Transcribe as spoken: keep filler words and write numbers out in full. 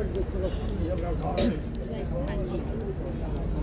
这个这个事情要不要考虑？